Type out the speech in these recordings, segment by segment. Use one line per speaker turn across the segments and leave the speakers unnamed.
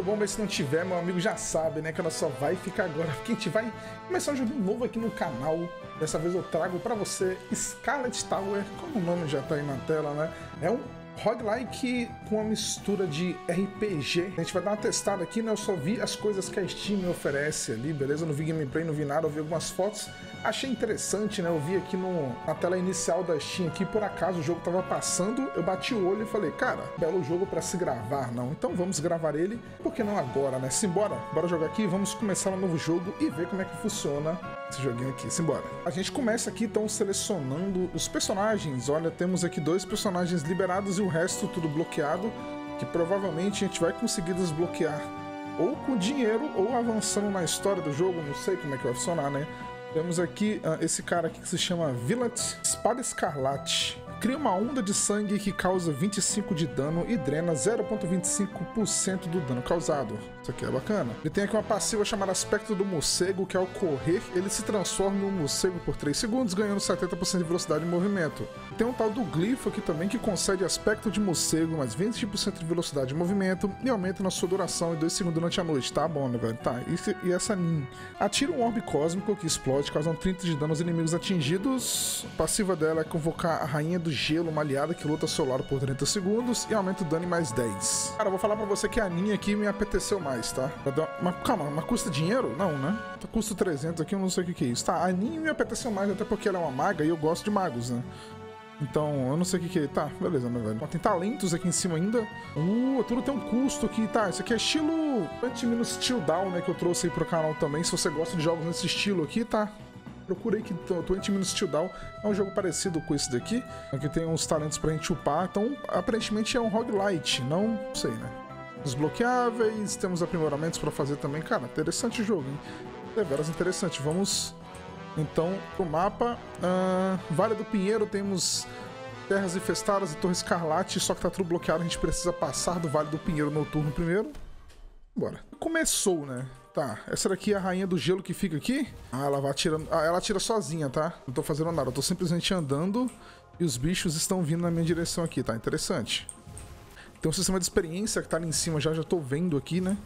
tudo bom? Mas se não tiver, meu amigo já sabe, né? Que ela só vai ficar agora, porque a gente vai começar um jogo novo aqui no canal. Dessa vez eu trago pra você Scarlet Tower, como o nome já tá aí na tela, né? É um roguelike com uma mistura de RPG. A gente vai dar uma testada aqui, né? Eu só vi as coisas que a Steam me oferece ali, beleza? Eu não vi gameplay, não vi nada, eu vi algumas fotos. Achei interessante, né? Eu vi aqui na tela inicial da Steam aqui, por acaso o jogo tava passando, eu bati o olho e falei, cara, belo jogo pra se gravar, não? Então vamos gravar ele, por que não agora, né? Simbora, bora jogar aqui, vamos começar um novo jogo e ver como é que funciona esse joguinho aqui, simbora. A gente começa aqui, então, selecionando os personagens. Olha, temos aqui 2 personagens liberados e o resto tudo bloqueado, que provavelmente a gente vai conseguir desbloquear ou com dinheiro ou avançando na história do jogo, não sei como é que vai funcionar, né? Temos aqui esse cara aqui que se chama Villet, Espada Escarlate. Cria uma onda de sangue que causa 25 de dano e drena 0,25% do dano causado. Isso aqui é bacana. Ele tem aqui uma passiva chamada Aspecto do Morcego, que ao correr, ele se transforma em um morcego por 3 segundos, ganhando 70% de velocidade de movimento. Tem um tal do Glifo aqui também, que concede aspecto de morcego, mais 20% de velocidade de movimento e aumenta na sua duração em 2 segundos durante a noite. Tá bom, né, velho? Tá. E essa Nin? Atira um orbe cósmico que explode, causando 30 de dano aos inimigos atingidos. A passiva dela é convocar a Rainha do Gelo, uma aliada que luta seu lado por 30 segundos e aumenta o dano em mais 10. Cara, eu vou falar pra você que a Nin aqui me apeteceu mais, tá? Mas calma, mas custa dinheiro? Não, né? Custa 300 aqui, eu não sei o que é isso. Tá, a Nin me apeteceu mais, até porque ela é uma maga e eu gosto de magos, né? Então, eu não sei o que é. Tá, beleza, meu velho. Ó, tem talentos aqui em cima ainda. tudo tem um custo aqui, tá? Isso aqui é estilo 20 Minutes Chill Down, né? Que eu trouxe aí pro canal também. Se você gosta de jogos nesse estilo aqui, tá? Procurei que 20 Minutes Chill Down é um jogo parecido com esse daqui. Aqui tem uns talentos pra gente upar. Então, aparentemente é um roguelite, não sei, né? Desbloqueáveis, temos aprimoramentos pra fazer também. Cara, interessante o jogo, hein? É veras interessante. Vamos, então, pro mapa. Vale do Pinheiro, temos Terras Infestadas e Torre Escarlate, só que tá tudo bloqueado. A gente precisa passar do Vale do Pinheiro Noturno primeiro. Bora. Começou, né? Tá, essa daqui é a Rainha do Gelo que fica aqui. Ela vai atirando. Ela atira sozinha, tá? Não tô fazendo nada, eu tô simplesmente andando e os bichos estão vindo na minha direção aqui, tá? Interessante. Tem um sistema de experiência que tá ali em cima, já tô vendo aqui, né?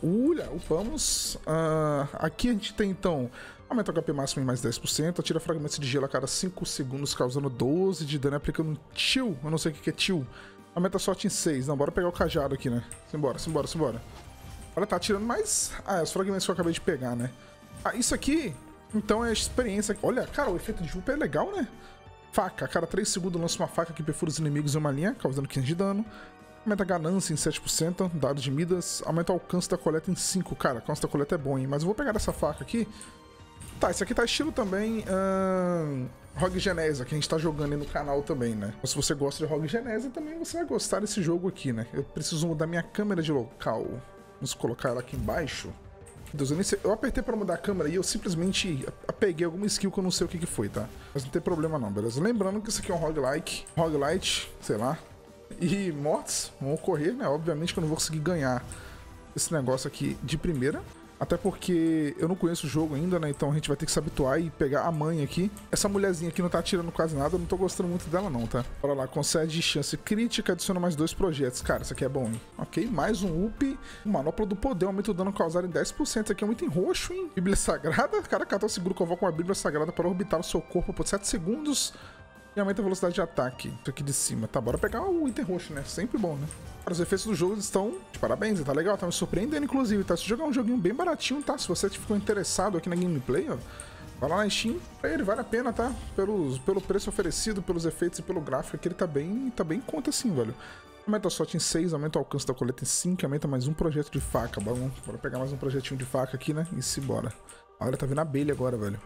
Upamos. Aqui a gente tem, então, aumenta o HP máximo em mais 10%, atira fragmentos de gelo a cada 5 segundos, causando 12 de dano, aplicando um chill. Eu não sei o que é chill. Aumenta a sorte em 6. Não, bora pegar o cajado aqui, né? Simbora. Olha, tá atirando mais... os fragmentos que eu acabei de pegar, né? Isso aqui, então, é a experiência... Olha, cara, o efeito de UP é legal, né? Faca. A cada 3 segundos lança uma faca que perfura os inimigos em uma linha, causando 15 de dano. Aumenta a ganância em 7%, dado de Midas. Aumenta o alcance da coleta em 5%. Cara, o alcance da coleta é bom, hein? Mas eu vou pegar essa faca aqui. Tá, esse aqui tá estilo também... Rogue Genesa, que a gente tá jogando aí no canal também, né? Então, se você gosta de Rogue Genesa, também você vai gostar desse jogo aqui, né? Eu preciso mudar minha câmera de local. Vamos colocar ela aqui embaixo. Deus, eu apertei pra mudar a câmera e eu simplesmente peguei alguma skill que eu não sei o que foi, tá? Mas não tem problema não, beleza? Lembrando que isso aqui é um roguelite, sei lá. E mortes vão ocorrer, né? Obviamente que eu não vou conseguir ganhar esse negócio aqui de primeira. Até porque eu não conheço o jogo ainda, né? Então a gente vai ter que se habituar e pegar a mãe aqui. Essa mulherzinha aqui não tá atirando quase nada, eu não tô gostando muito dela não, tá? Bora lá, concede chance crítica, adiciona mais 2 projetos. Cara, isso aqui é bom, hein? Ok, mais um up. O Manopla do Poder, aumenta o dano causado em 10%. Isso aqui é muito em roxo, hein? Bíblia Sagrada. Cara, catou seguro, convoca uma Bíblia Sagrada para orbitar o seu corpo por 7 segundos. E aumenta a velocidade de ataque. Isso aqui de cima. Tá, bora pegar o item roxo, né? Sempre bom, né? Cara, os efeitos do jogo estão de parabéns, tá legal, tá me surpreendendo, inclusive, tá? Se jogar um joguinho bem baratinho, tá? Se você ficou interessado aqui na gameplay, ó, vai lá na Steam, pra ele, vale a pena, tá? Pelo preço oferecido, pelos efeitos e pelo gráfico aqui, ele tá bem em conta assim, velho. Aumenta a sorte em 6, aumenta o alcance da coleta em 5, aumenta mais um projeto de faca. Bora pegar mais um projetinho de faca aqui, né? E se bora. Olha, tá vindo a abelha agora, velho.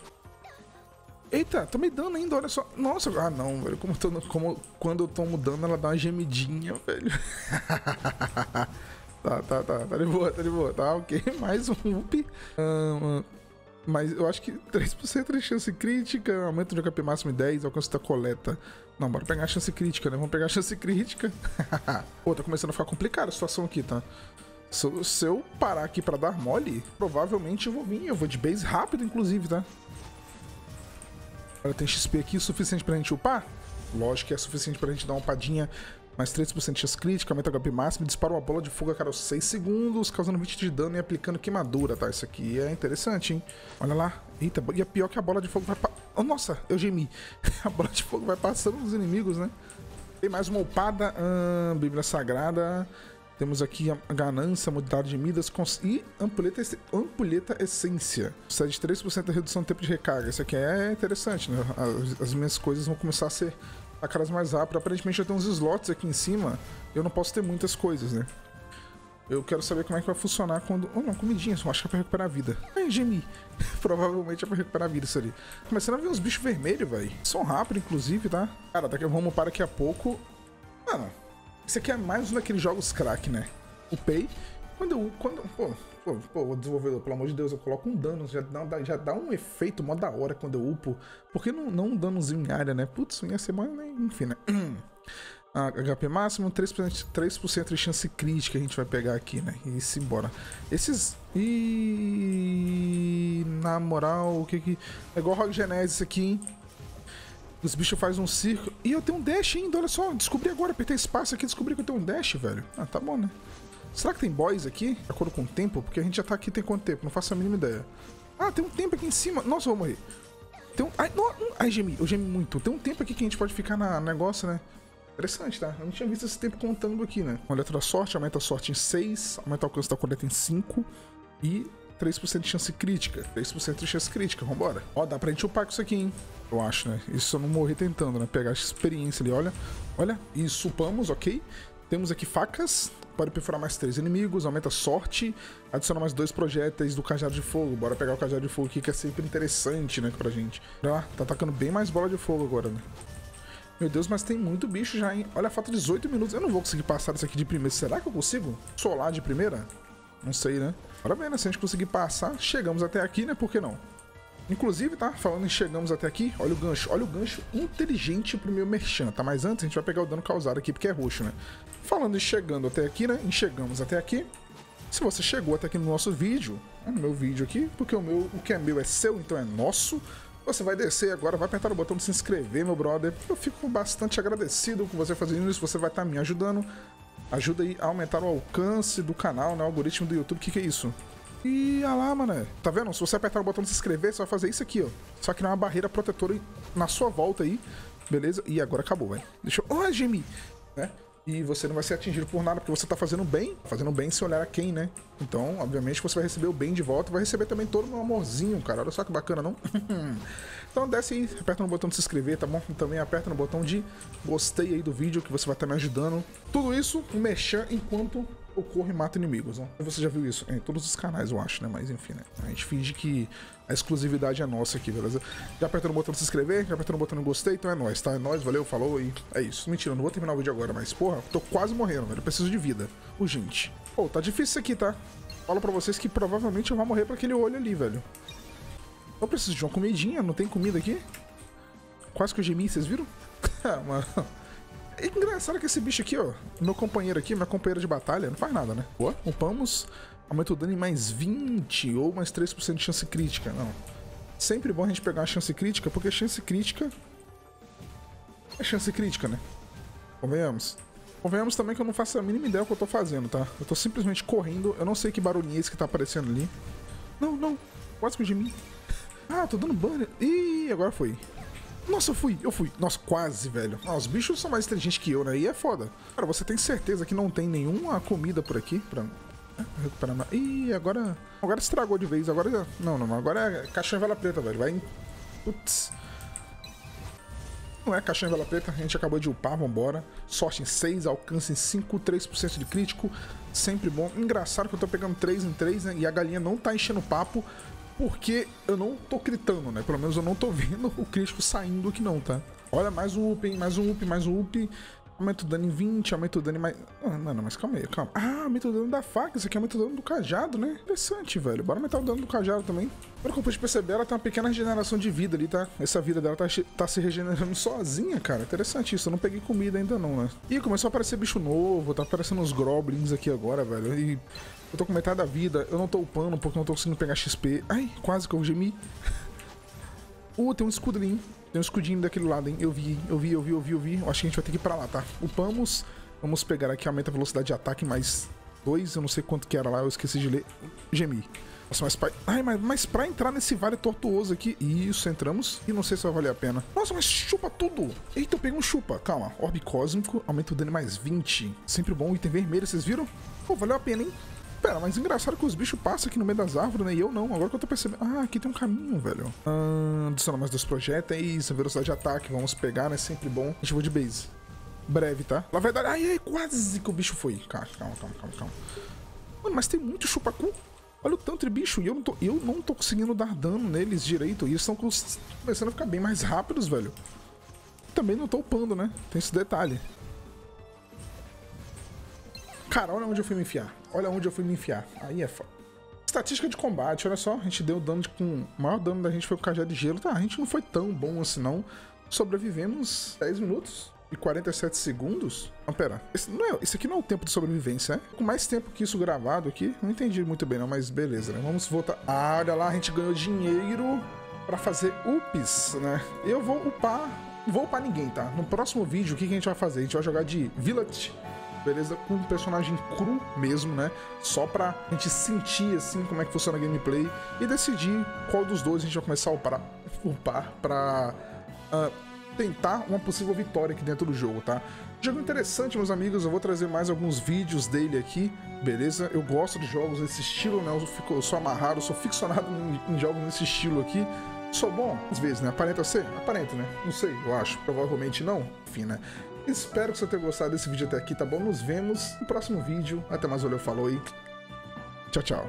Eita, tô me dando ainda, olha só. Nossa, não, velho. Quando eu tô mudando, ela dá uma gemidinha, velho. Tá de boa. Tá, ok. Mais um up. Mas eu acho que 3% de chance crítica, aumento de HP máximo em 10, alcance da coleta. Não, bora pegar a chance crítica, né? Vamos pegar a chance crítica. Pô, tá começando a ficar complicada a situação aqui, tá? Se eu parar aqui pra dar mole, provavelmente eu vou vir. Eu vou de base rápido, inclusive, tá? Tem XP aqui o suficiente pra gente upar? Lógico que é suficiente pra gente dar uma upadinha Mais 3% de chance crítica, aumenta o HP máximo, dispara uma bola de fogo a cada 6 segundos, causando 20 de dano e aplicando queimadura, tá? Isso aqui é interessante, hein? Olha lá. Eita, e é pior que a bola de fogo vai... Oh, nossa, eu gemi. A bola de fogo vai passando nos inimigos, né? Tem mais uma upada. Bíblia Sagrada. Temos aqui a ganância, modalidade de Midas e ampulheta essência. Cede 3% da redução do tempo de recarga. Isso aqui é interessante, né? As minhas coisas vão começar a ser caras mais rápido. Aparentemente já tem uns slots aqui em cima. Eu não posso ter muitas coisas, né? Eu quero saber como é que vai funcionar quando... Oh, não, comidinha, só acho que é pra recuperar a vida. Ai, gemi. Provavelmente é pra recuperar a vida isso ali. Começando a ver uns bichos vermelhos, velho. São rápidos, inclusive, tá? Cara, vamos para daqui a pouco. Mano, isso aqui é mais um daqueles jogos crack, né? Upei. Pô, o desenvolvedor, pelo amor de Deus, eu coloco um dano. Já dá um efeito mó da hora quando eu upo. Por que não um danozinho em área, né? Putz, ia ser mais, enfim, né? HP máximo, 3% de chance crítica a gente vai pegar aqui, né? E simbora. Esses... E na moral, o que... É igual Rogue Genesis aqui, hein? Os bichos fazem um circo. E eu tenho um dash ainda, olha só. Descobri agora, apertei espaço aqui, descobri que eu tenho um dash, velho. Ah, tá bom, né? Será que tem boys aqui? De acordo com o tempo? Porque a gente já tá aqui tem quanto tempo? Não faço a mínima ideia. Ah, tem um tempo aqui em cima. Nossa, eu vou morrer. Tem um... Ai, gemi. Eu gemi muito. Tem um tempo aqui que a gente pode ficar na negócio, né? Interessante, tá? Eu não tinha visto esse tempo contando aqui, né? Coleta da sorte, aumenta a sorte em 6, aumenta o alcance da coleta em 5 e 3% de chance crítica. 3% de chance crítica, vambora. Ó, dá pra gente upar com isso aqui, hein? Eu acho, né? Isso eu não morri tentando, né? Pegar essa experiência ali, olha. Olha, isso, upamos, ok. Temos aqui facas, pode perfurar mais 3 inimigos, aumenta a sorte, adiciona mais 2 projéteis do cajado de fogo. Bora pegar o cajado de fogo aqui, que é sempre interessante, né, pra gente. Olha lá, tá atacando bem mais bola de fogo agora, né? Meu Deus, mas tem muito bicho já, hein? Olha, falta 18 minutos. Eu não vou conseguir passar isso aqui de primeira. Será que eu consigo solar de primeira? Não sei, né? Bora ver, né? Se a gente conseguir passar, chegamos até aqui, né? Por que não? Inclusive, tá? Falando em chegamos até aqui, olha o gancho. Olha o gancho inteligente pro meu merchan, tá? Mas antes a gente vai pegar o dano causado aqui, porque é roxo, né? Falando em chegando até aqui, né? Em chegamos até aqui. Se você chegou até aqui no nosso vídeo, no meu vídeo aqui, porque o que é meu é seu, então é nosso. Você vai descer agora, vai apertar o botão de se inscrever, meu brother. Eu fico bastante agradecido com você fazendo isso. Você vai estar me ajudando. Ajuda aí a aumentar o alcance do canal, né? O algoritmo do YouTube. O que é isso? Ih, olha lá, mano. Tá vendo? Se você apertar o botão de se inscrever, você vai fazer isso aqui, ó. Só que não é uma barreira protetora na sua volta aí. Beleza? E agora acabou, velho. Deixa eu... Oh, gemi! Né? E você não vai ser atingido por nada, porque você tá fazendo bem. Fazendo bem sem olhar a quem, né? Então, obviamente, você vai receber o bem de volta. Vai receber também todo o meu amorzinho, cara. Olha só que bacana, não? Então desce aí, aperta no botão de se inscrever, tá bom? E também aperta no botão de gostei aí do vídeo, que você vai estar me ajudando. Tudo isso, um merchan enquanto eu corro e mato inimigos, né? Você já viu isso em todos os canais, eu acho, né? Mas enfim, né? A gente finge que a exclusividade é nossa aqui, beleza? Já apertou no botão de se inscrever, já apertou no botão de gostei, então é nóis, tá? É nóis, valeu, falou e é isso. Mentira, não vou terminar o vídeo agora, mas porra, tô quase morrendo, velho. Eu preciso de vida. Urgente. Pô, tá difícil isso aqui, tá? Falo pra vocês que provavelmente eu vou morrer pra aquele olho ali, velho. Eu preciso de uma comidinha, não tem comida aqui? Quase que eu gemi, vocês viram? Mano. É engraçado que esse bicho aqui, ó, meu companheiro aqui, minha companheira de batalha, não faz nada, né? Boa, upamos, aumenta o dano em mais 20 ou mais 3% de chance crítica. Não. Sempre bom a gente pegar uma chance crítica, porque chance crítica é chance crítica, né? Convenhamos. Convenhamos também que eu não faço a mínima ideia do que eu tô fazendo, tá? Eu tô simplesmente correndo, eu não sei que barulhinho é esse que tá aparecendo ali. Não, não, quase que eu gemi. Ah, tô dando banner. Ih, agora foi. Nossa, eu fui. Nossa, quase, velho. Ah, os bichos são mais inteligentes que eu, né? E é foda. Cara, você tem certeza que não tem nenhuma comida por aqui pra recuperar? Ih, agora estragou de vez. Agora... Não. Agora é caixinha vela preta, velho. Vai em... Putz. Não é caixinha vela preta. A gente acabou de upar, vambora. Sorte em 6, alcance em 5, 3% de crítico. Sempre bom. Engraçado que eu tô pegando 3 em 3, né? E a galinha não tá enchendo o papo. Porque eu não tô gritando, né? Pelo menos eu não tô vendo o crítico saindo aqui não, tá? Olha, mais um up, hein? Mais um up. Aumenta o dano em 20, aumenta o dano em mais... Não, mas calma aí, calma. Ah, aumenta o dano da faca. Isso aqui aumenta o dano do cajado, né? Interessante, velho. Bora aumentar o dano do cajado também. Pelo que eu pude perceber, ela tem uma pequena regeneração de vida ali, tá? Essa vida dela tá se regenerando sozinha, cara. Interessante isso. Eu não peguei comida ainda não, né? Ih, começou a aparecer bicho novo. Tá aparecendo uns goblins aqui agora, velho. E... eu tô com metade da vida, eu não tô upando porque eu não tô conseguindo pegar XP. Ai, quase que eu gemi. Tem um escudo ali, hein? Tem um escudinho daquele lado, hein? Eu vi. Eu acho que a gente vai ter que ir pra lá, tá? Upamos, Vamos pegar aqui, aumenta a velocidade de ataque mais 2. Eu não sei quanto que era lá, eu esqueci de ler. Gemi. Nossa, mas pra entrar nesse vale tortuoso aqui... Isso, entramos. E não sei se vai valer a pena. Nossa, mas chupa tudo. Eita, eu peguei um chupa. Calma. Orbe cósmico. Aumenta o dano mais 20. Sempre bom. Item vermelho, vocês viram? Pô, valeu a pena, hein? Pera, mas engraçado que os bichos passam aqui no meio das árvores, né? E eu não. Agora que eu tô percebendo... Ah, aqui tem um caminho, velho. Adiciona mais 2 projéteis. Velocidade de ataque. Vamos pegar, né? Sempre bom. A gente vai de base. Breve, tá? Na verdade... Ai, quase que o bicho foi. Calma. Mano, mas tem muito chupacu. Olha o tanto de bicho, e eu não tô conseguindo dar dano neles direito. E eles estão começando a ficar bem mais rápidos, velho. Também não tô upando, né? Tem esse detalhe. Cara, olha onde eu fui me enfiar. Aí é foda. Estatística de combate, olha só. A gente deu dano com... O maior dano da gente foi o cajado de gelo. Tá, a gente não foi tão bom assim, não. Sobrevivemos 10 minutos. E 47 segundos? Não, pera. Esse aqui não é o tempo de sobrevivência, né? Com mais tempo que isso gravado aqui. Não entendi muito bem, não, mas beleza, né? Vamos voltar. Ah, olha lá, a gente ganhou dinheiro pra fazer ups, né? Eu vou upar... Não vou upar ninguém, tá? No próximo vídeo, o que a gente vai fazer? A gente vai jogar de Village, beleza? Com um personagem cru mesmo, né? Só pra gente sentir, assim, como é que funciona a gameplay. E decidir qual dos dois a gente vai começar a upar pra... tentar uma possível vitória aqui dentro do jogo, tá? Jogo interessante, meus amigos, eu vou trazer mais alguns vídeos dele aqui, beleza? Eu gosto de jogos desse estilo, né? Eu sou amarrado, eu sou ficcionado em jogos nesse estilo aqui. Sou bom? Às vezes, né? Aparenta ser? Aparenta, né? Não sei, eu acho. Provavelmente não. Enfim, né? Espero que você tenha gostado desse vídeo até aqui, tá bom? Nos vemos no próximo vídeo. Até mais, valeu, falou e tchau, tchau.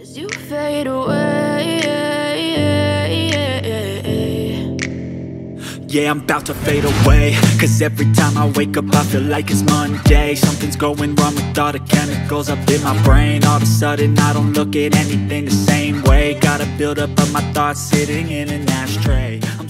Yeah, I'm about to fade away, cause every time I wake up I feel like it's Monday. Something's going wrong with all the chemicals up in my brain. All of a sudden I don't look at anything the same way. Got a build up of my thoughts sitting in an ashtray.